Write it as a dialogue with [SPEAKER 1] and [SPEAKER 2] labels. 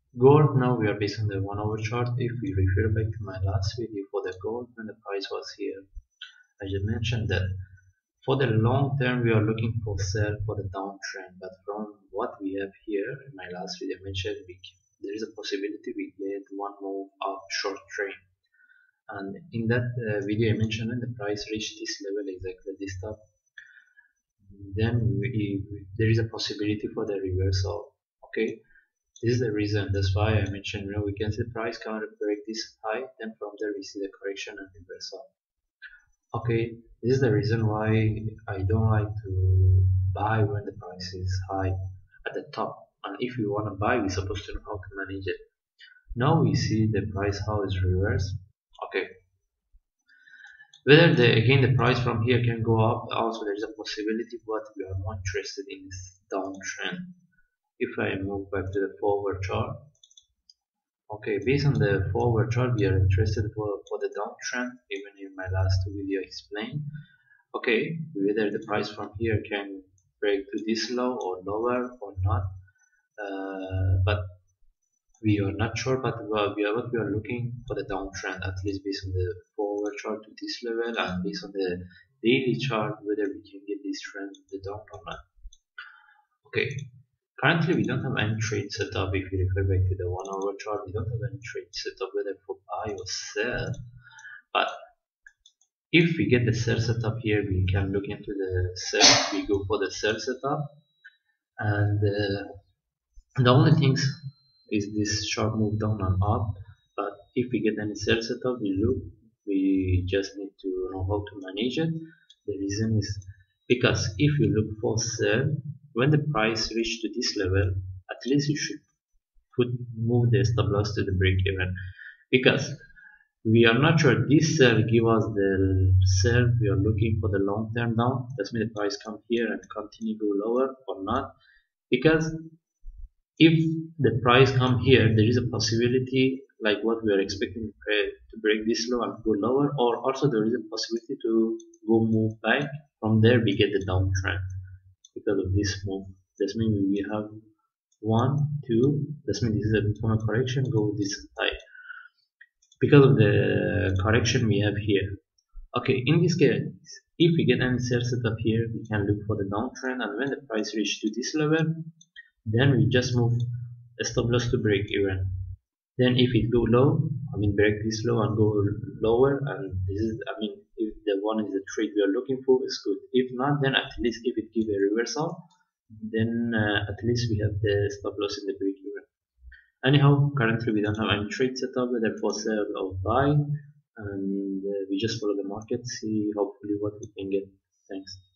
[SPEAKER 1] Gold, now we are based on the 1 hour chart. If we refer back to my last video for the gold when the price was here, I just mentioned that for the long term we are looking for sell for the downtrend, but from what we have here in my last video I mentioned there is a possibility we get one move up short trend. And in that video I mentioned when the price reached this level, exactly this top, then there is a possibility for the reversal. Okay, this is the reason. That's why I mentioned, we can see the price counter break this high, then from there we see the correction and reversal. Okay, this is the reason why I don't like to buy when the price is high at the top. And if you want to buy, we're supposed to know how to manage it. Now we see the price how is reversed. Okay, whether again the price from here can go up, also there is a possibility, but we are more interested in this downtrend. If I move back to the forward chart, okay, based on the forward chart we are interested for the downtrend, even in my last video explained. Okay, whether the price from here can break to this low or lower or not, but we are not sure, but what we are looking for the downtrend, at least based on the forward chart to this level, and based on the daily chart whether we can get this trend to the down or not. Okay, currently we don't have any trade setup. If you refer back to the 1 hour chart, we don't have any trade setup whether for buy or sell, but if we get the sell setup here, we can look into the sell. We go for the sell setup, and the only things is this sharp move down and up. But if we get any sell setup, we just need to know how to manage it. The reason is because if you look for sell, when the price reach to this level, at least you should move the stop loss to the break even, because we are not sure this sell give us the sell we are looking for the long term down. That means the price come here and continue go lower or not, because if the price come here, there is a possibility like what we are expecting to break this low and go lower, or also there is a possibility to go move back. From there we get the downtrend because of this move. That means we have 1 2, that means this is a correction, go with this high because of the correction we have here. Okay, in this case, if we get any sell setup here, we can look for the downtrend, and when the price reach to this level, then we just move a stop loss to break even. Then if it go low, break this low and go lower, and this is, if the one is the trade we are looking for, is good. If not, then at least if it give a reversal, then at least we have the stop loss in the break even. Anyhow, currently we don't have any trade setup whether for sell or buy, and we just follow the market, see hopefully what we can get. Thanks.